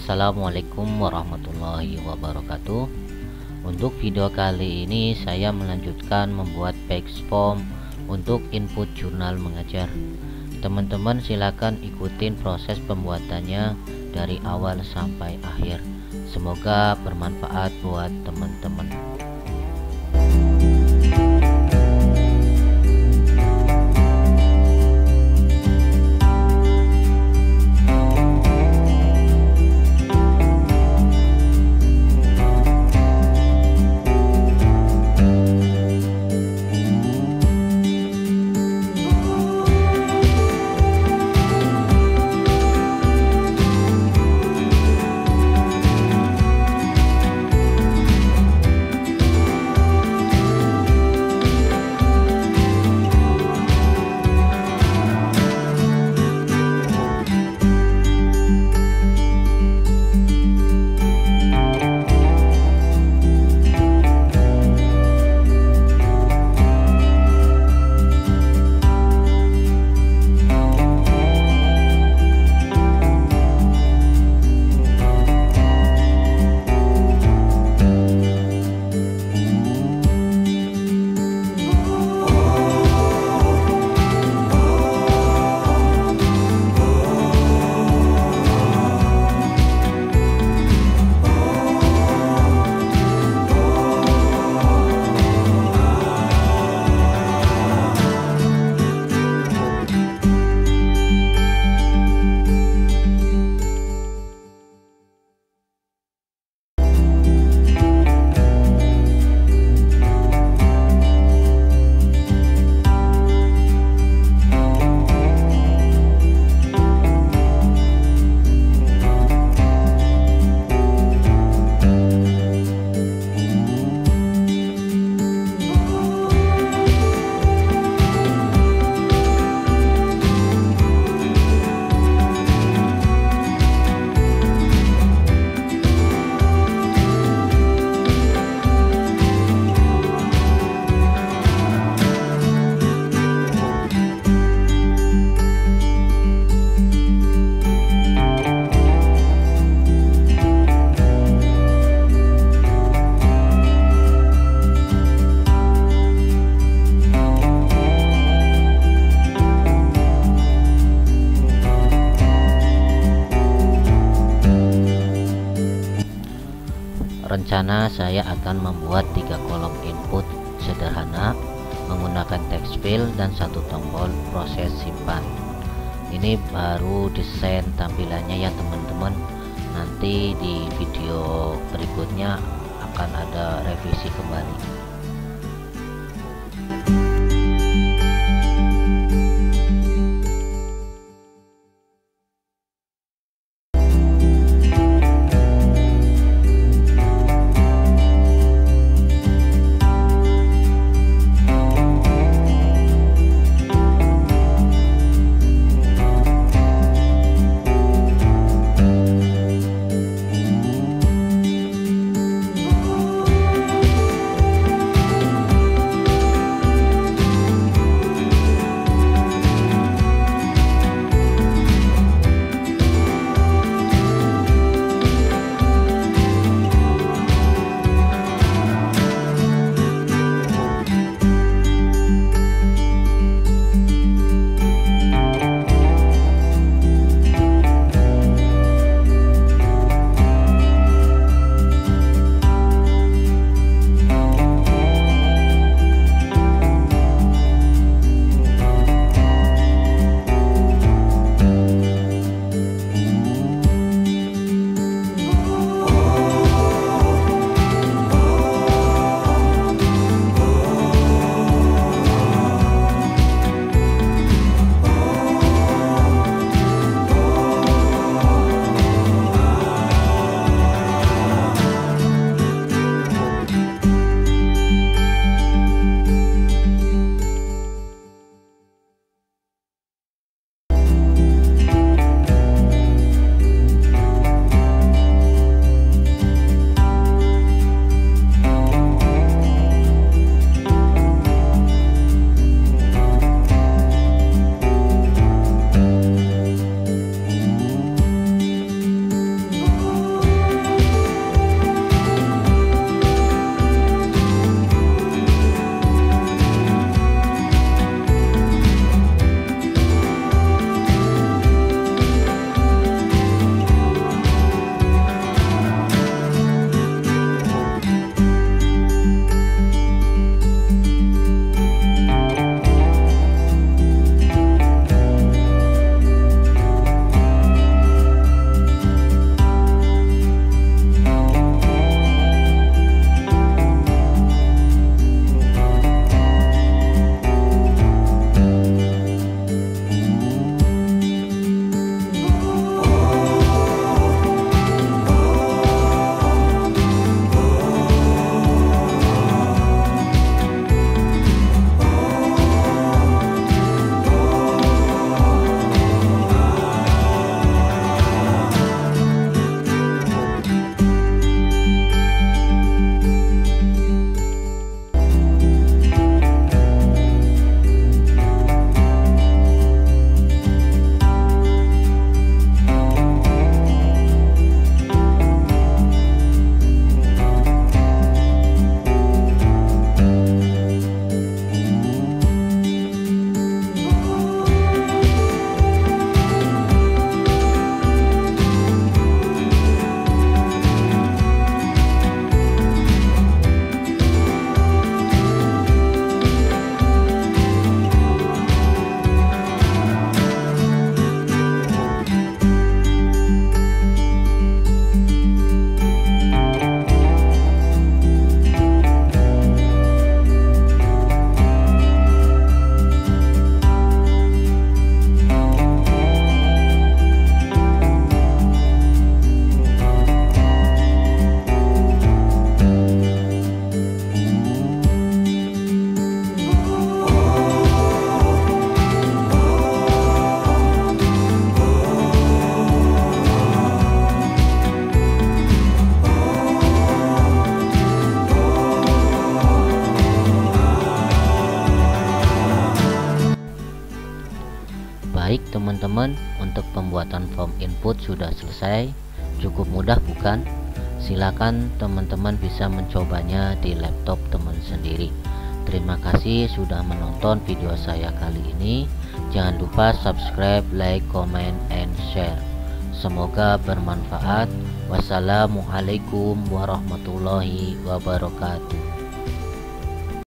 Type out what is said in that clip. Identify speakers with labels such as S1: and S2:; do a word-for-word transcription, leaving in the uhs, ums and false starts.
S1: Assalamualaikum warahmatullahi wabarakatuh. Untuk video kali ini saya melanjutkan membuat page form untuk input jurnal mengajar. Teman-teman silakan ikutin proses pembuatannya dari awal sampai akhir. Semoga bermanfaat buat teman-teman. Rencana saya akan membuat tiga kolom input sederhana menggunakan text field dan satu tombol proses simpan. Ini baru desain tampilannya ya teman-teman. Nanti di video berikutnya akan ada revisi kembali. Baik teman-teman, untuk pembuatan form input sudah selesai. Cukup mudah bukan? Silakan teman-teman bisa mencobanya di laptop teman sendiri. Terima kasih sudah menonton video saya kali ini. Jangan lupa subscribe, like, comment, and share. Semoga bermanfaat. Wassalamualaikum warahmatullahi wabarakatuh.